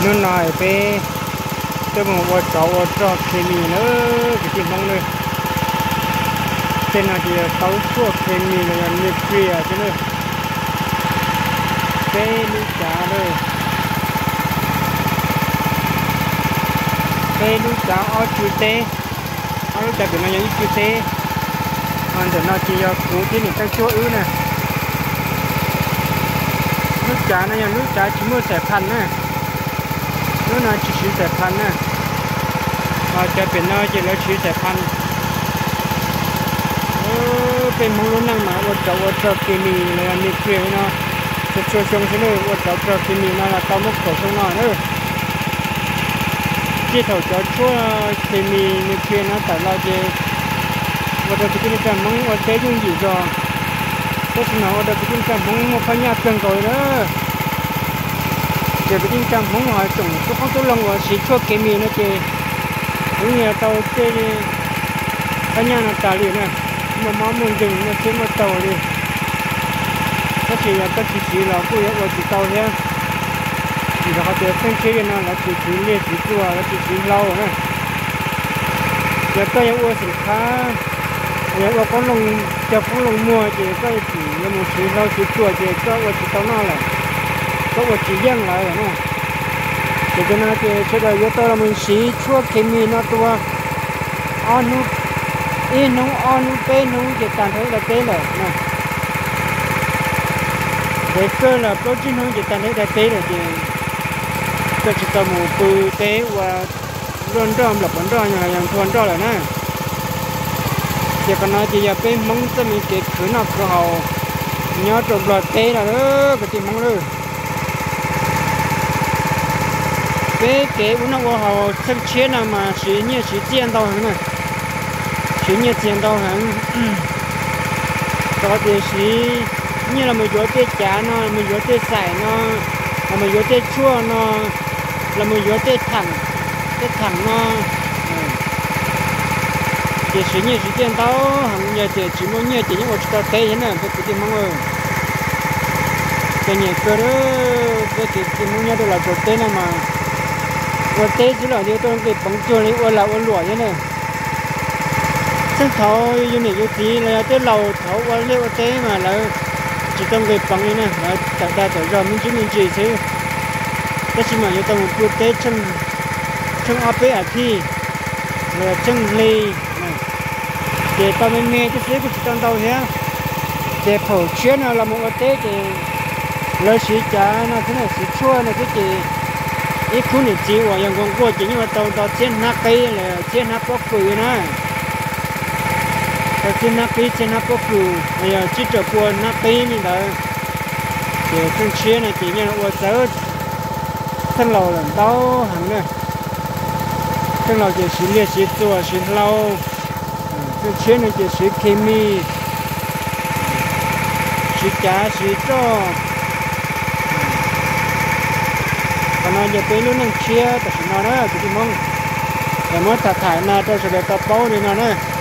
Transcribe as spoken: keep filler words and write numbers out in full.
nó nói về tôi một vật cháu vật cho kemi nữa cái gì mong nữa tên là gì tàu suốt kemi là nuclear chứ nữa cái lý trả nữa cái lý trả ở chữ tế ở lúc trả biển là những chữ tế anh để nó chỉ cho cú thế này các chỗ ứ nè nước trả này là nước trả chỉ mua sẻพัน nè nước này chỉ chỉ sẻพัน nè mà trả biển nó chỉ là chỉ sẻพัน เป็นมนุษย์นั่งมาวัดเจ้าวัดเจ้ากิมีเลยมีเกลียวเนาะจะช่วยชงเสนอวัดเจ้าเจ้ากิมีนั่นแหละตามมุกตัวชงหน่อยเนอะที่เขาจะช่วยเคมีมีเกลียวนะแต่เราจะวัดเจ้ากิมีจะมั่งวัดเจ้ายุ่งอยู่จอเพราะฉะนั้นวัดเจ้ากิมีจะมั่งมาพยาเกินก่อนเนอะเดี๋ยวไปกินจะมั่งหอยส่งทุกคนทุกลงว่าสีช่วยเคมีนะเจ้ถึงเนี่ยเตาเจ้นี่พยานาตาลีเนี่ยmà máu mình dừng nó trên một tàu đi có chỉ là có chỉ chỉ là cũng có chỉ tàu nhé chỉ là họ để phân chia nó là chỉ chỉ liệt chỉ chua là chỉ chỉ lâu nữa giờ có những uống sinh khá những có lồng cho có lồng mua chỉ có chỉ là một chỉ lâu chỉ chua chỉ có uống chỉ tàu nó là có uống chỉ giang lại nữa thì cái này thì sẽ là yếu tố là mình xí chua kemi nó tua ăn nút ý nung on cái nung chỉ tàn thấy là cái rồi nè để cơ là protein nung chỉ tàn thấy là cái rồi thì cái chỉ tầm một từ cái và luôn đom là vẫn đom là làm thuần đom là nè chỉ còn nói chỉ là cái mông cho mình cái khử nào cơ hậu nhớ trộn là cái là đó cái gì mông đó cái cái uống nó cơ hậu thân chế nào mà chỉ như chỉ chiên đâu này chỉ như tiền đâu hả có thể chỉ như là mình vô tê chả nó mình vô tê sải nó là mình vô tê chua nó là mình vô tê thẳng tê thẳng nó chỉ chỉ như chỉ tiền đâu hàng nhà chỉ chỉ muốn như chỉ những một cái thế thế này phải chỉ mong ơi cái nhà cơ đó cái chỉ chỉ muốn như đó là chỗ tê nào mà chỗ tê chỉ là như tôi cái bóng chua này ôn là ôn lụa thế nàyซึ่งเขาอยู่นี่อยู่ที่เลยเจ้าเราเขาว่าเรียกว่าเต้มาแล้วจะต้องไปฟังนี่นะแล้วแต่ได้แต่เราไม่ใช่ไม่จีซื้อก็ชิมาอยู่ตรงพูดเต้ช่างช่างอาเปะที่เลยช่างลีเดี๋ยวตอนมันเมย์จะซื้อก็จะต้องเอาเนี้ยเดี๋ยวเขาเชื่อนะเราบอกว่าเต้เดี๋ยวเลยสีจ๋านะที่นี่สีชั่วนะที่เดี๋ยวอีกคนนี่จีว่ายังคงกลัวจริงว่าตอนตอนเช่นนักกีฬาเช่นนักปอกคุยนะtrên nắp pí trên nắp bốc cù bây giờ chỉ cho qua nắp pí mình đã để phân chia này chỉ như là qua sớ thân lầu là đau hẳn này thân lầu chỉ xí liệt xí tua xí lâu phân chia này chỉ xí kemi xí cá xí cho còn nói giờ pí luôn năng chiaแต่xí nó đó cái gì mong để mới thải thải na cho sẽ để tập bao đi nó nữa